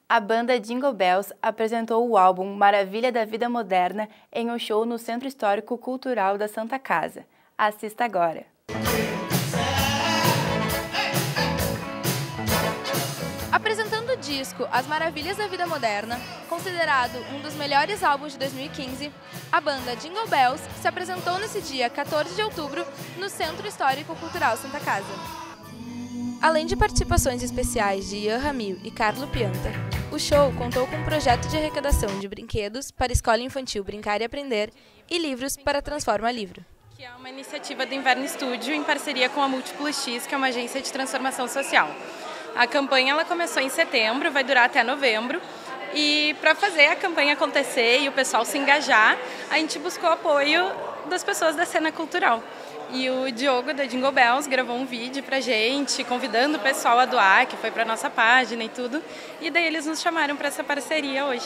A banda Jingle Bells apresentou o álbum Maravilha da Vida Moderna em um show no Centro Histórico Cultural da Santa Casa. Assista agora! Apresentando o disco As Maravilhas da Vida Moderna, considerado um dos melhores álbuns de 2015, a banda Jingle Bells se apresentou nesse dia 14 de outubro no Centro Histórico Cultural Santa Casa. Além de participações especiais de Ian Ramil e Carlo Pianta, o show contou com um projeto de arrecadação de brinquedos para a Escola Infantil Brincar e Aprender e livros para a Transforma Livro. Que é uma iniciativa do Inverno Estúdio em parceria com a Múltiplos X, que é uma agência de transformação social. A campanha ela começou em setembro, vai durar até novembro. E para fazer a campanha acontecer e o pessoal se engajar, a gente buscou apoio das pessoas da cena cultural. E o Diogo da Jingle Bells gravou um vídeo pra gente, convidando o pessoal a doar, que foi pra nossa página e tudo. E daí eles nos chamaram para essa parceria hoje.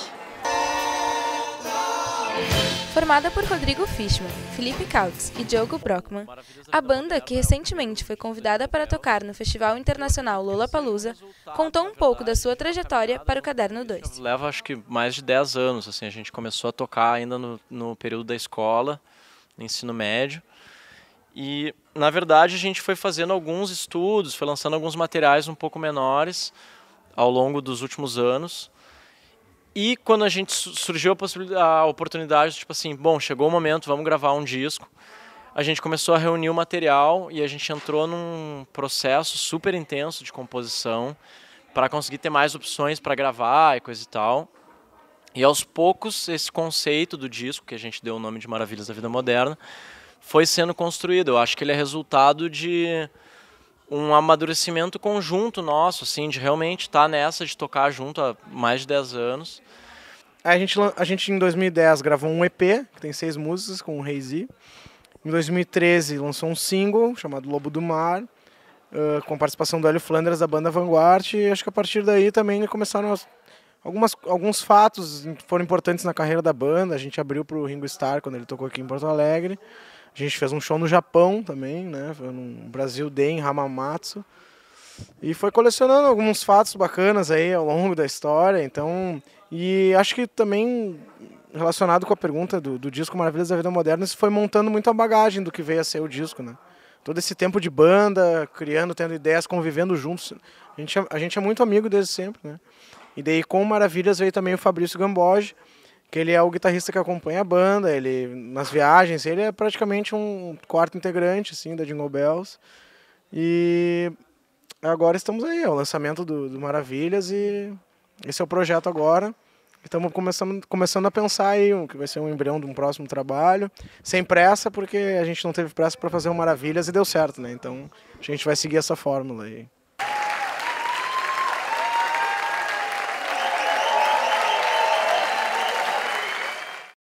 Formada por Rodrigo Fishman, Felipe Kautz e Diogo Brockman, a banda, que recentemente foi convidada para tocar no Festival Internacional Lollapalooza, contou um pouco da sua trajetória para o Caderno 2. Leva acho que mais de 10 anos, assim, a gente começou a tocar ainda no período da escola, no ensino médio. E, na verdade, a gente foi fazendo alguns estudos, foi lançando alguns materiais um pouco menores ao longo dos últimos anos. E quando a gente surgiu a oportunidade, tipo assim, bom, chegou o momento, vamos gravar um disco, a gente começou a reunir o material e a gente entrou num processo super intenso de composição para conseguir ter mais opções para gravar e coisa e tal. E aos poucos, esse conceito do disco, que a gente deu o nome de Maravilhas da Vida Moderna, foi sendo construído. Eu acho que ele é resultado de um amadurecimento conjunto nosso, assim, de realmente estar nessa, de tocar junto há mais de 10 anos. A gente em 2010 gravou um EP, que tem 6 músicas, com o Rei-Z. Em 2013 lançou um single chamado Lobo do Mar, com participação do Hélio Flanders da banda Vanguard. E acho que a partir daí também começaram alguns fatos foram importantes na carreira da banda. A gente abriu para o Ringo Starr quando ele tocou aqui em Porto Alegre. A gente fez um show no Japão também, né? Foi no Brasil Day, em Hamamatsu. E foi colecionando alguns fatos bacanas aí ao longo da história. Então, e acho que também relacionado com a pergunta do disco Maravilhas da Vida Moderna, isso foi montando muito a bagagem do que veio a ser o disco, né? Todo esse tempo de banda, criando, tendo ideias, convivendo juntos. A gente é muito amigo desde sempre, né? E daí com Maravilhas veio também o Fabrício Gamboge, que ele é o guitarrista que acompanha a banda, ele nas viagens, ele é praticamente um quarto integrante assim, da Jingle Bells. E agora estamos aí, é o lançamento do Maravilhas e esse é o projeto agora. Estamos começando a pensar aí o que vai ser um embrião de um próximo trabalho, sem pressa, porque a gente não teve pressa para fazer o Maravilhas e deu certo, né? Então a gente vai seguir essa fórmula aí.